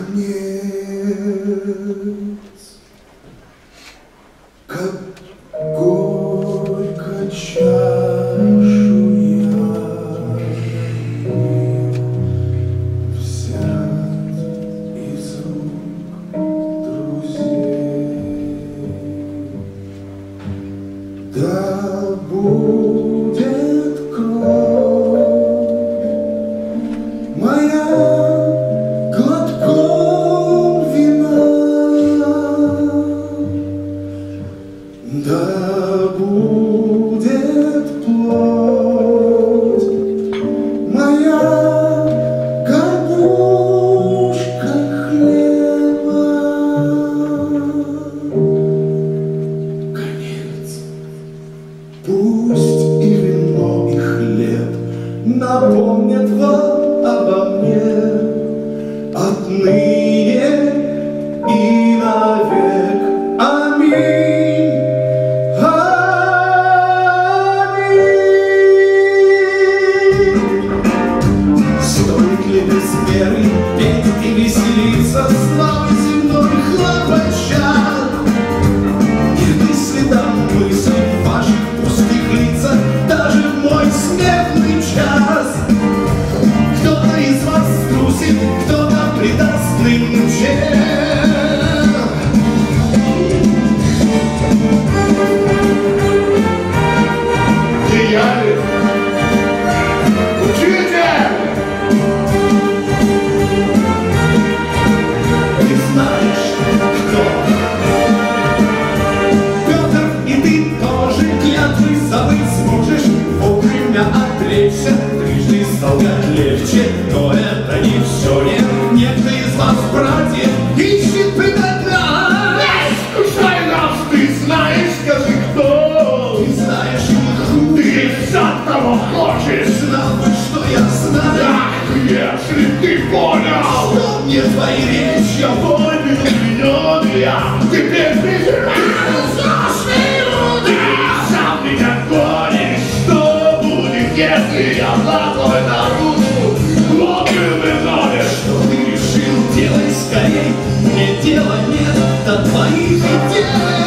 конец, как горько чашу я взять из рук друзей. Да будет кровь моя глотком вина, да будет плоть моя горбушка хлеба. Конец. Пусть и вино, и хлеб напомнят вам обо мне отныне и навек. Аминь. Аминь. Стоит ли без меры петь и веселиться, славы земной хлопача? Нет и следа мысли в ваших пустых лицах, даже в мой смертный час. Кто-то из вас струсит, кто-то предаст нынче. Деяния, учитель! Ты знаешь, кто? Петр, и ты тоже клятвы забыть сможешь, вовремя отречься, трижды солгать легче, но это не все, нет. Некто из вас, братьев, ищет предать нас. Что из нас ты знаешь, скажи, кто? Ты знаешь, ты сам того хочешь. Знал бы, что я знаю. Ах, если ты понял, что мне твои речи, я понял, я теперь презираю страшные руды. Сам меня гонишь, что будет, если я плохой наружу? Вот и виновен, что ты решил, делай скорей. Мне дела нет до твоих идей.